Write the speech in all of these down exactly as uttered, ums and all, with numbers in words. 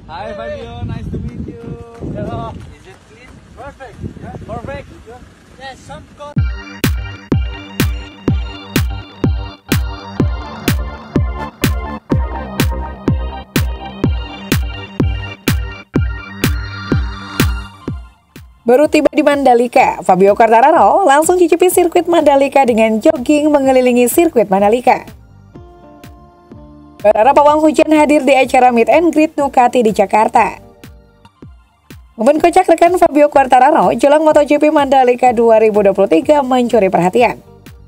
Hi Fabio, nice to meet you. Hello. Is it clean? Perfect. Yeah, perfect. Yes, some got. Baru tiba di Mandalika, Fabio Quartararo langsung cicipi sirkuit Mandalika dengan jogging mengelilingi sirkuit Mandalika. Para pawang hujan hadir di acara meet and greet Ducati di Jakarta. Momen kocak rekan Fabio Quartararo jelang MotoGP Mandalika dua ribu dua puluh tiga mencuri perhatian.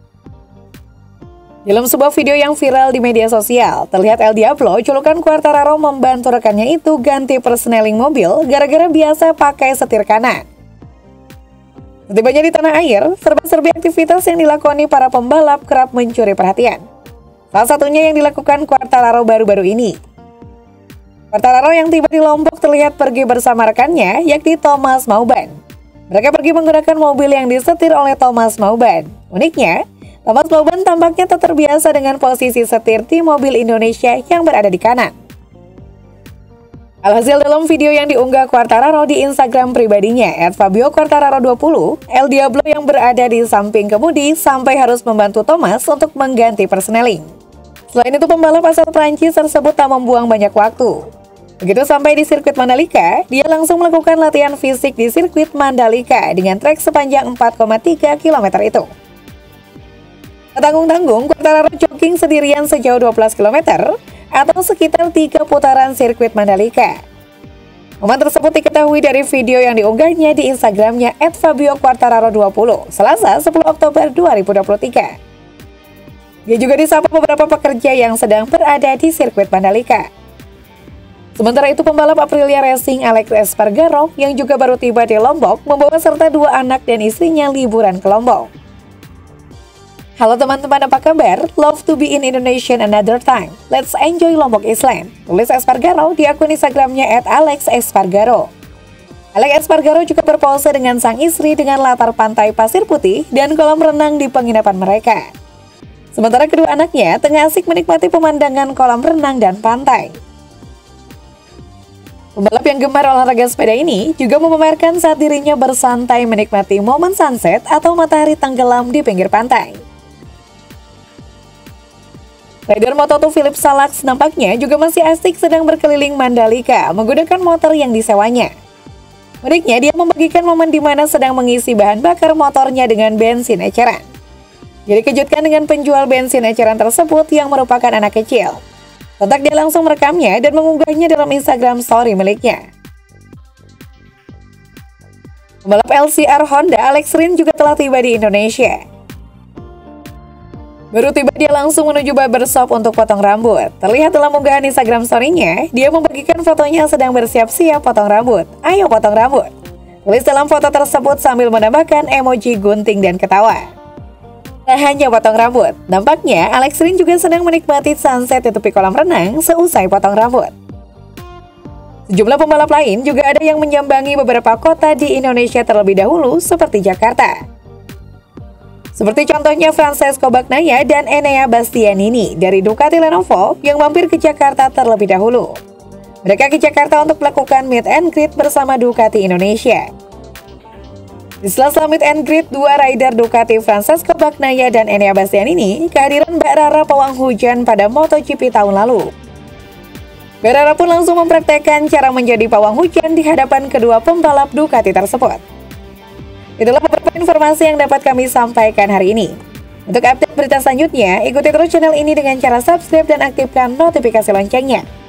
Dalam sebuah video yang viral di media sosial, terlihat El Diablo, julukan Quartararo, membantu rekannya itu ganti persneling mobil gara-gara biasa pakai setir kanan. Setibanya di tanah air, serba-serbi aktivitas yang dilakoni para pembalap kerap mencuri perhatian. Salah satunya yang dilakukan Quartararo baru-baru ini. Quartararo yang tiba di Lombok terlihat pergi bersama rekannya, yakni Thomas Mauban. Mereka pergi menggunakan mobil yang disetir oleh Thomas Mauban. Uniknya, Thomas Mauban tampaknya tak terbiasa dengan posisi setir di mobil Indonesia yang berada di kanan. Alhasil dalam video yang diunggah Quartararo di Instagram pribadinya et fabio quartararo dua puluh, El Diablo yang berada di samping kemudi sampai harus membantu Thomas untuk mengganti persneling. Selain itu, pembalap asal Prancis tersebut tak membuang banyak waktu. Begitu sampai di sirkuit Mandalika, dia langsung melakukan latihan fisik di sirkuit Mandalika dengan trek sepanjang empat koma tiga kilometer itu. Tak tanggung-tanggung, Quartararo jogging sendirian sejauh dua belas kilometer atau sekitar tiga putaran sirkuit Mandalika. Momen tersebut diketahui dari video yang diunggahnya di Instagramnya et fabio quartararo dua puluh, Selasa sepuluh Oktober dua ribu dua puluh tiga. Dia juga disapa beberapa pekerja yang sedang berada di sirkuit Mandalika. Sementara itu, pembalap Aprilia Racing Alex Espargaro yang juga baru tiba di Lombok membawa serta dua anak dan istrinya liburan ke Lombok. Halo teman-teman, apa kabar? Love to be in Indonesia another time. Let's enjoy Lombok Island. Tulis Espargaro di akun Instagramnya et alex espargaro. Alex Espargaro juga berpose dengan sang istri dengan latar pantai pasir putih dan kolam renang di penginapan mereka. Sementara kedua anaknya tengah asik menikmati pemandangan kolam renang dan pantai. Pembalap yang gemar olahraga sepeda ini juga memamerkan saat dirinya bersantai menikmati momen sunset atau matahari tenggelam di pinggir pantai. Rider Moto dua Philip Salax nampaknya juga masih asik sedang berkeliling Mandalika menggunakan motor yang disewanya. Uniknya, dia membagikan momen di mana sedang mengisi bahan bakar motornya dengan bensin eceran. Jadi dikejutkan dengan penjual bensin eceran tersebut yang merupakan anak kecil. Sontak dia langsung merekamnya dan mengunggahnya dalam Instagram story miliknya. Pembalap L C R Honda Alex Rins juga telah tiba di Indonesia. Baru tiba dia langsung menuju barbershop untuk potong rambut. Terlihat dalam unggahan Instagram story-nya, dia membagikan fotonya sedang bersiap-siap potong rambut. Ayo potong rambut. Tulis dalam foto tersebut sambil menambahkan emoji gunting dan ketawa. Tak hanya potong rambut, nampaknya Alex Rins juga sedang menikmati sunset di tepi kolam renang seusai potong rambut. Sejumlah pembalap lain juga ada yang menyambangi beberapa kota di Indonesia terlebih dahulu seperti Jakarta. Seperti contohnya Francesco Bagnaia dan Enea Bastianini dari Ducati Lenovo yang mampir ke Jakarta terlebih dahulu. Mereka ke Jakarta untuk melakukan meet and greet bersama Ducati Indonesia. Di sela-sela meet and greet, dua rider Ducati Francesco Bagnaia dan Enea Bastianini kehadiran Mbak Rara pawang hujan pada MotoGP tahun lalu. Mbak Rara pun langsung mempraktekkan cara menjadi pawang hujan di hadapan kedua pembalap Ducati tersebut. Itulah beberapa informasi yang dapat kami sampaikan hari ini. Untuk update berita selanjutnya, ikuti terus channel ini dengan cara subscribe dan aktifkan notifikasi loncengnya.